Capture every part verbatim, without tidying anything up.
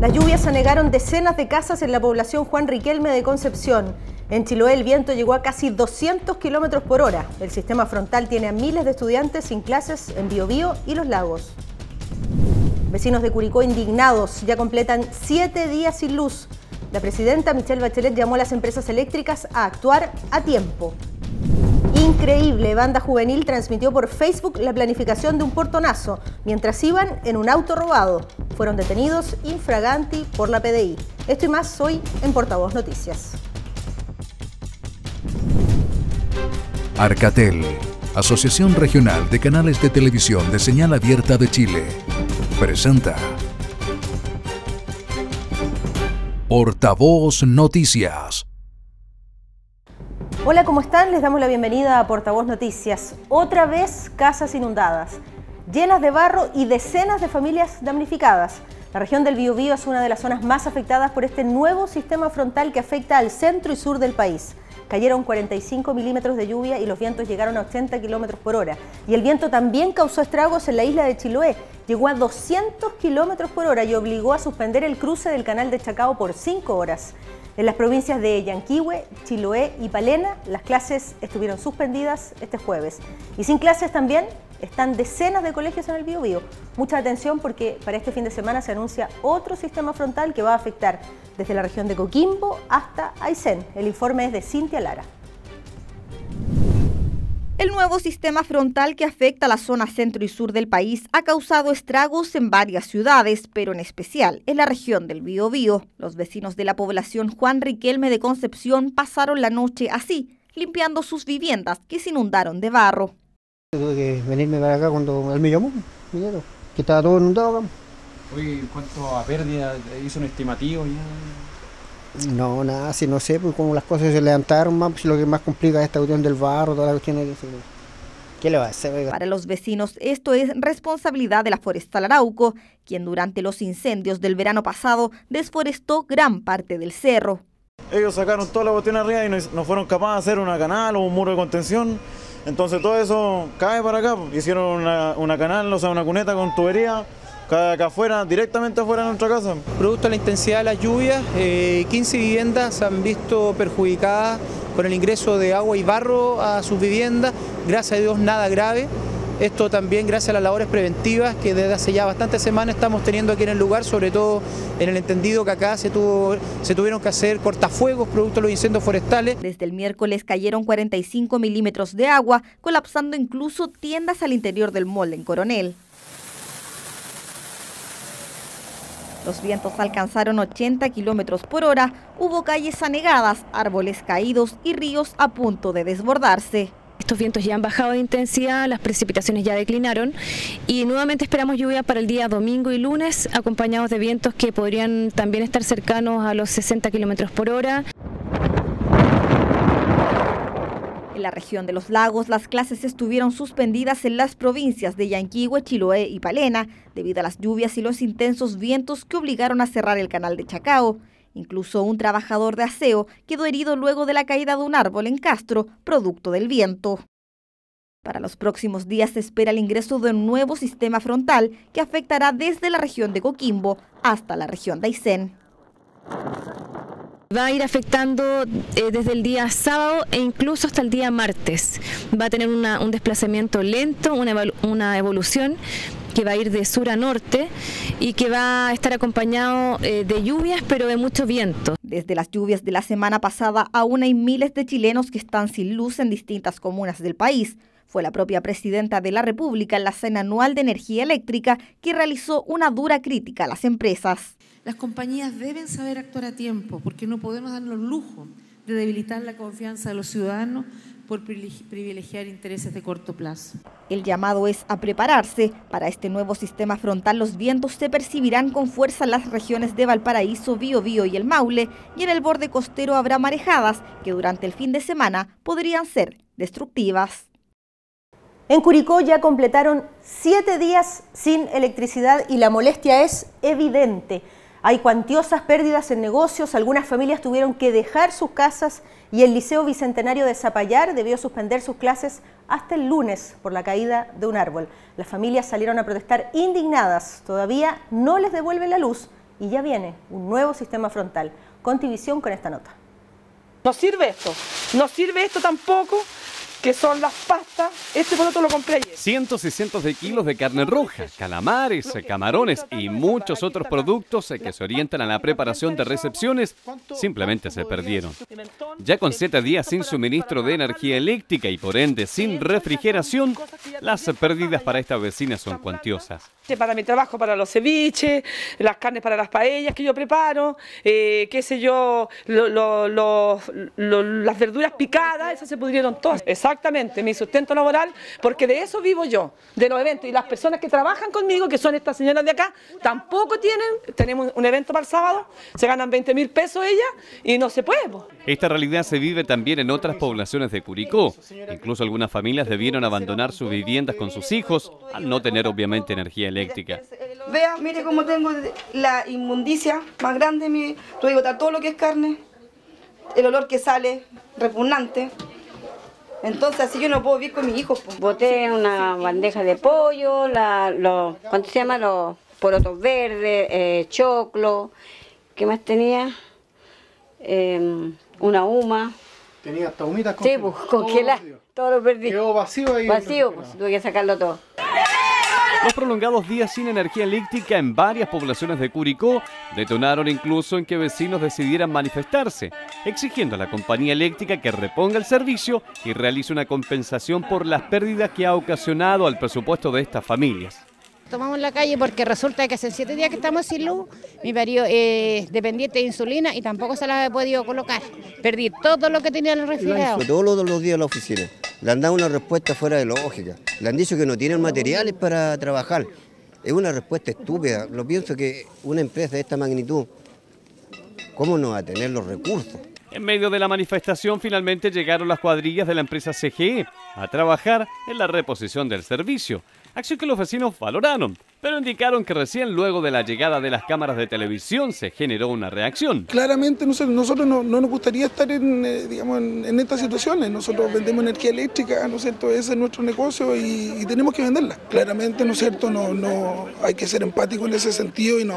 Las lluvias anegaron decenas de casas en la población Juan Riquelme de Concepción. En Chiloé el viento llegó a casi doscientos kilómetros por hora. El sistema frontal tiene a miles de estudiantes sin clases en Biobío y Los Lagos. Vecinos de Curicó indignados, ya completan siete días sin luz. La presidenta Michelle Bachelet llamó a las empresas eléctricas a actuar a tiempo. Increíble, banda juvenil transmitió por Facebook la planificación de un portonazo, mientras iban en un auto robado. Fueron detenidos infraganti por la P D I. Esto y más hoy en Portavoz Noticias. Arcatel, Asociación Regional de Canales de Televisión de Señal Abierta de Chile, presenta Portavoz Noticias. Hola, ¿cómo están? Les damos la bienvenida a Portavoz Noticias. Otra vez casas inundadas, llenas de barro y decenas de familias damnificadas. La región del Biobío es una de las zonas más afectadas por este nuevo sistema frontal que afecta al centro y sur del país. Cayeron cuarenta y cinco milímetros de lluvia y los vientos llegaron a ochenta kilómetros por hora. Y el viento también causó estragos en la isla de Chiloé. Llegó a doscientos kilómetros por hora y obligó a suspender el cruce del canal de Chacao por cinco horas. En las provincias de Yanquihue, Chiloé y Palena, las clases estuvieron suspendidas este jueves. Y sin clases también están decenas de colegios en el Biobío. Mucha atención porque para este fin de semana se anuncia otro sistema frontal que va a afectar desde la región de Coquimbo hasta Aysén. El informe es de Cintia Lara. El nuevo sistema frontal que afecta a la zona centro y sur del país ha causado estragos en varias ciudades, pero en especial en la región del Biobío. Los vecinos de la población Juan Riquelme de Concepción pasaron la noche así, limpiando sus viviendas que se inundaron de barro. Tuve que venirme para acá cuando él me llamó, que estaba todo inundado acá. Oye, ¿cuánto a pérdida hizo un estimativo ya? No, nada, si no sé, pues como las cosas se levantaron más, pues lo que más complica es esta cuestión del barro, toda la cuestión de que ¿qué le va a hacer? Para los vecinos esto es responsabilidad de la Forestal Arauco, quien durante los incendios del verano pasado desforestó gran parte del cerro. Ellos sacaron toda la cuestión arriba y no, no fueron capaces de hacer una canal o un muro de contención, entonces todo eso cae para acá. Hicieron una, una canal, o sea, una cuneta con tubería, acá afuera, directamente afuera de nuestra casa. Producto de la intensidad de las lluvias, eh, quince viviendas se han visto perjudicadas con el ingreso de agua y barro a sus viviendas, gracias a Dios nada grave. Esto también gracias a las labores preventivas que desde hace ya bastantes semanas estamos teniendo aquí en el lugar, sobre todo en el entendido que acá se, tuvo, se tuvieron que hacer cortafuegos producto de los incendios forestales. Desde el miércoles cayeron cuarenta y cinco milímetros de agua, colapsando incluso tiendas al interior del mall en Coronel. Los vientos alcanzaron ochenta kilómetros por hora, hubo calles anegadas, árboles caídos y ríos a punto de desbordarse. Estos vientos ya han bajado de intensidad, las precipitaciones ya declinaron y nuevamente esperamos lluvia para el día domingo y lunes, acompañados de vientos que podrían también estar cercanos a los sesenta kilómetros por hora. En la región de Los Lagos, las clases estuvieron suspendidas en las provincias de Yanquihue, Chiloé y Palena, debido a las lluvias y los intensos vientos que obligaron a cerrar el canal de Chacao. Incluso un trabajador de aseo quedó herido luego de la caída de un árbol en Castro, producto del viento. Para los próximos días se espera el ingreso de un nuevo sistema frontal que afectará desde la región de Coquimbo hasta la región de Aysén. Va a ir afectando eh, desde el día sábado e incluso hasta el día martes. Va a tener una, un desplazamiento lento, una, evolu una evolución que va a ir de sur a norte y que va a estar acompañado eh, de lluvias, pero de mucho viento. Desde las lluvias de la semana pasada, aún hay miles de chilenos que están sin luz en distintas comunas del país. Fue la propia presidenta de la República en la Cena Anual de Energía Eléctrica que realizó una dura crítica a las empresas. Las compañías deben saber actuar a tiempo porque no podemos darnos el lujo de debilitar la confianza de los ciudadanos por privilegiar intereses de corto plazo. El llamado es a prepararse. Para este nuevo sistema frontal los vientos se percibirán con fuerza en las regiones de Valparaíso, Biobío y el Maule, y en el borde costero habrá marejadas que durante el fin de semana podrían ser destructivas. En Curicó ya completaron siete días sin electricidad y la molestia es evidente. Hay cuantiosas pérdidas en negocios, algunas familias tuvieron que dejar sus casas y el Liceo Bicentenario de Zapallar debió suspender sus clases hasta el lunes por la caída de un árbol. Las familias salieron a protestar indignadas, todavía no les devuelven la luz y ya viene un nuevo sistema frontal. Contivisión con esta nota. No sirve esto, no sirve esto tampoco, que son las pastas. Este producto lo compré ayer. Cientos y cientos de kilos de carne roja, calamares, camarones y muchos otros productos que se orientan a la preparación de recepciones simplemente se perdieron. Ya con siete días sin suministro de energía eléctrica y por ende sin refrigeración, las pérdidas para estas vecinas son cuantiosas. Para mi trabajo, para los ceviches, las carnes para las paellas que yo preparo, eh, qué sé yo, lo, lo, lo, lo, las verduras picadas, esas se pudrieron todas. Exactamente, mi sustento laboral, porque de eso vivo yo, de los eventos. Y las personas que trabajan conmigo, que son estas señoras de acá, tampoco tienen, tenemos un evento para el sábado, se ganan veinte mil pesos ellas y no se puede. Po. Esta realidad se vive también en otras poblaciones de Curicó. Incluso algunas familias debieron abandonar sus viviendas con sus hijos al no tener obviamente energía eléctrica. Vea, mire cómo tengo la inmundicia más grande, mi, voy a botar todo lo que es carne, el olor que sale, repugnante. Entonces así yo no puedo vivir con mis hijos. Po. Boté una bandeja de pollo, la, los, ¿cuánto se llama? Los porotos verdes, eh, choclo, ¿qué más tenía? Eh, una huma. Tenía hasta humitas congeladas. Sí, pues, congeladas, todo lo perdí. Quedó vacío ahí. Vacío, pues tuve que sacarlo todo. Los prolongados días sin energía eléctrica en varias poblaciones de Curicó detonaron incluso en que vecinos decidieran manifestarse, exigiendo a la compañía eléctrica que reponga el servicio y realice una compensación por las pérdidas que ha ocasionado al presupuesto de estas familias. Tomamos la calle porque resulta que hace siete días que estamos sin luz, mi marido es dependiente de insulina y tampoco se la he podido colocar. Perdí todo lo que tenía en el refrigerador. Todos los días a la oficina. Le han dado una respuesta fuera de lógica. Le han dicho que no tienen materiales para trabajar. Es una respuesta estúpida. Lo pienso que una empresa de esta magnitud, ¿cómo no va a tener los recursos? En medio de la manifestación finalmente llegaron las cuadrillas de la empresa C G E a trabajar en la reposición del servicio. Acción que los vecinos valoraron, pero indicaron que recién luego de la llegada de las cámaras de televisión se generó una reacción. Claramente nosotros, nosotros no, no nos gustaría estar en, eh, digamos, en, en estas situaciones. Nosotros vendemos energía eléctrica, ¿no es cierto? Ese es nuestro negocio y, y tenemos que venderla. Claramente, ¿no es cierto? No, no, hay que ser empático en ese sentido y no...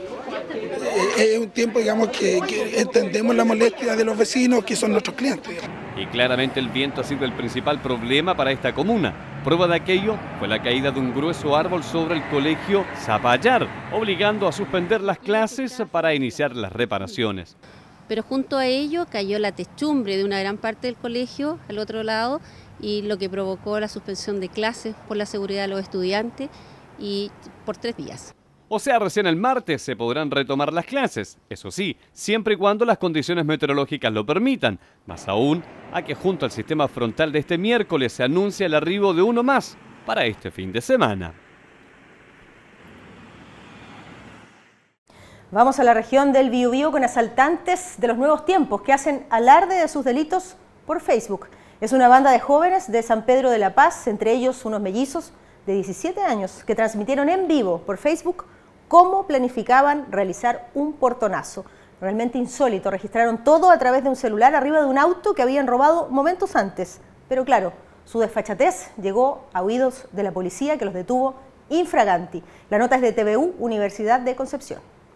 Es un tiempo, digamos, que, que entendemos la molestia de los vecinos, que son nuestros clientes. Y claramente el viento ha sido el principal problema para esta comuna. Prueba de aquello fue la caída de un grueso árbol sobre el colegio Zapallar, obligando a suspender las clases para iniciar las reparaciones. Pero junto a ello cayó la techumbre de una gran parte del colegio al otro lado y lo que provocó la suspensión de clases por la seguridad de los estudiantes y por tres días. O sea, recién el martes se podrán retomar las clases, eso sí, siempre y cuando las condiciones meteorológicas lo permitan, más aún a que junto al sistema frontal de este miércoles se anuncia el arribo de uno más para este fin de semana. Vamos a la región del Biobío con asaltantes de los nuevos tiempos que hacen alarde de sus delitos por Facebook. Es una banda de jóvenes de San Pedro de la Paz, entre ellos unos mellizos de diecisiete años que transmitieron en vivo por Facebook cómo planificaban realizar un portonazo. Realmente insólito, registraron todo a través de un celular arriba de un auto que habían robado momentos antes. Pero claro, su desfachatez llegó a oídos de la policía que los detuvo infraganti. La nota es de T V U, Universidad de Concepción.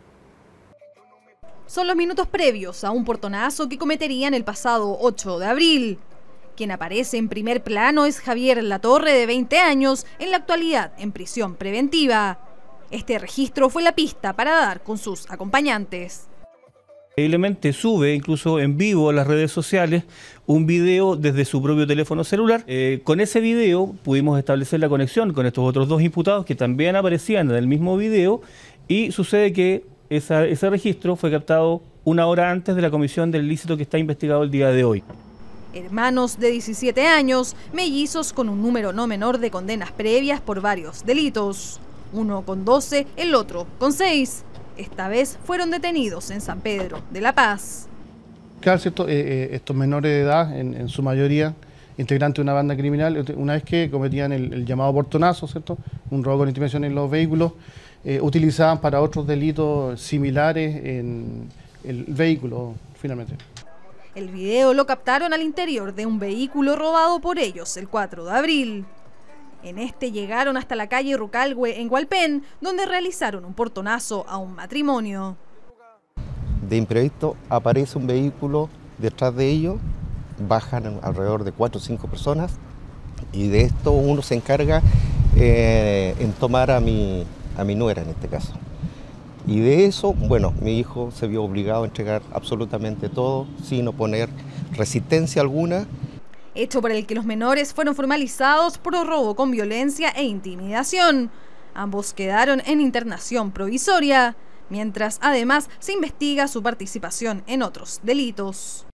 Son los minutos previos a un portonazo que cometerían el pasado ocho de abril. Quien aparece en primer plano es Javier Latorre, de veinte años, en la actualidad en prisión preventiva. Este registro fue la pista para dar con sus acompañantes. Increíblemente sube, incluso en vivo a las redes sociales, un video desde su propio teléfono celular. Eh, con ese video pudimos establecer la conexión con estos otros dos imputados que también aparecían en el mismo video y sucede que esa, ese registro fue captado una hora antes de la comisión del ilícito que está investigado el día de hoy. Hermanos de diecisiete años, mellizos con un número no menor de condenas previas por varios delitos. Uno con doce, el otro con seis. Esta vez fueron detenidos en San Pedro de la Paz. Claro, ¿cierto? Eh, eh, estos menores de edad, en, en su mayoría, integrantes de una banda criminal, una vez que cometían el, el llamado portonazo, ¿cierto? Un robo con intimidación en los vehículos, eh, utilizaban para otros delitos similares en el vehículo, finalmente. El video lo captaron al interior de un vehículo robado por ellos el cuatro de abril. En este llegaron hasta la calle Rucalhue en Hualpén, donde realizaron un portonazo a un matrimonio. De imprevisto aparece un vehículo detrás de ellos, bajan alrededor de cuatro o cinco personas y de esto uno se encarga eh, en tomar a mi, a mi nuera en este caso. Y de eso, bueno, mi hijo se vio obligado a entregar absolutamente todo sin oponer resistencia alguna. Hecho por el que los menores fueron formalizados por robo con violencia e intimidación. Ambos quedaron en internación provisoria, mientras además se investiga su participación en otros delitos.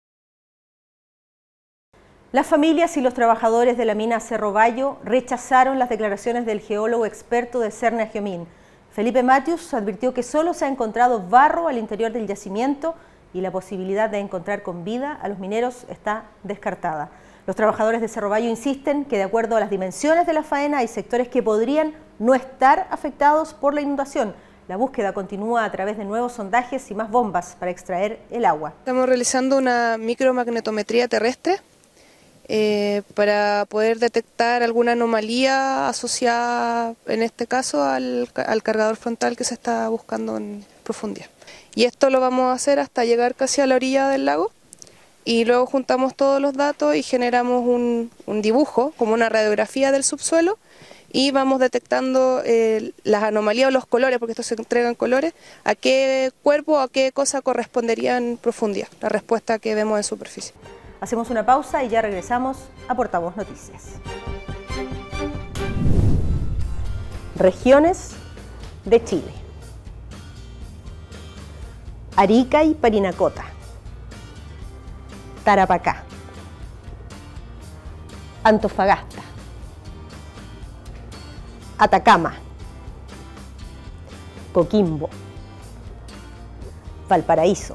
Las familias y los trabajadores de la mina Cerro Bayo rechazaron las declaraciones del geólogo experto de Cerna Geomín. Felipe Matius advirtió que solo se ha encontrado barro al interior del yacimiento y la posibilidad de encontrar con vida a los mineros está descartada. Los trabajadores de Cerro Bayo insisten que de acuerdo a las dimensiones de la faena hay sectores que podrían no estar afectados por la inundación. La búsqueda continúa a través de nuevos sondajes y más bombas para extraer el agua. Estamos realizando una micromagnetometría terrestre eh, para poder detectar alguna anomalía asociada, en este caso, al, al cargador frontal que se está buscando en profundidad. Y esto lo vamos a hacer hasta llegar casi a la orilla del lago y luego juntamos todos los datos y generamos un, un dibujo, como una radiografía del subsuelo, y vamos detectando eh, las anomalías o los colores, porque estos se entregan colores, a qué cuerpo o a qué cosa correspondería en profundidad, la respuesta que vemos en superficie. Hacemos una pausa y ya regresamos a Portavoz Noticias. Regiones de Chile. Arica y Parinacota, Tarapacá, Antofagasta, Atacama, Coquimbo, Valparaíso,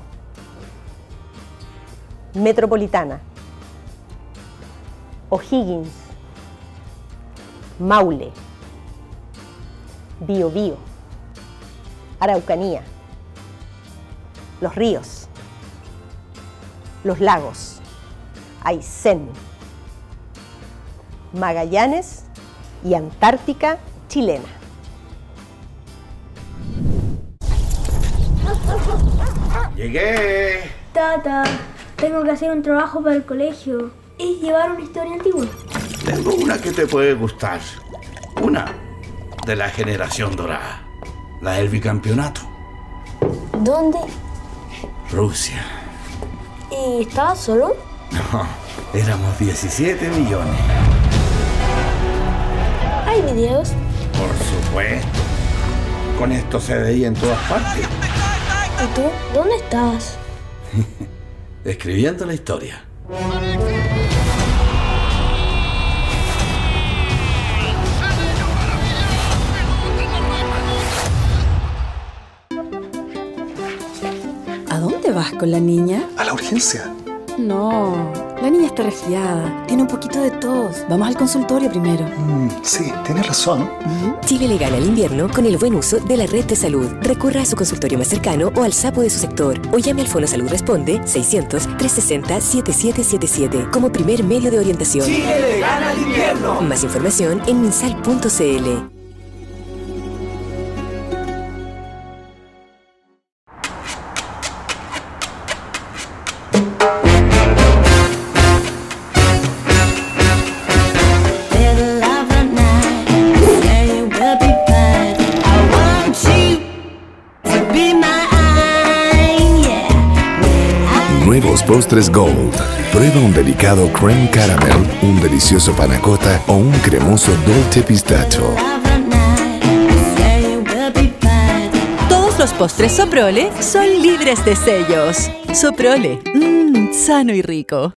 Metropolitana, O'Higgins, Maule, Biobío, Araucanía, Los Ríos, Los Lagos, Aysén, Magallanes y Antártica chilena. Llegué. Tata, tengo que hacer un trabajo para el colegio. Es llevar una historia antigua. Tengo una que te puede gustar. Una de la generación dorada. La del bicampeonato. ¿Dónde? Rusia. ¿Y estabas solo? No, éramos diecisiete millones. ¿Hay videos? Por supuesto. Con esto se veía en todas partes. ¿Y tú? ¿Dónde estás? Escribiendo la historia. ¿A dónde vas con la niña? A la urgencia. No, la niña está resfriada, tiene un poquito de tos. Vamos al consultorio primero. Mm, sí, tienes razón. Uh-huh. Chile le gana al invierno con el buen uso de la red de salud. Recurra a su consultorio más cercano o al SAPO de su sector. O llame al Fono Salud Responde seiscientos, trescientos sesenta, setenta y siete setenta y siete como primer medio de orientación. Chile le gana al invierno. Más información en minsal punto cl. Nuevos postres Gold. Prueba un delicado creme caramel, un delicioso panna cotta o un cremoso dolce pistacho. Todos los postres Soprole son libres de sellos. Soprole, mmm, sano y rico.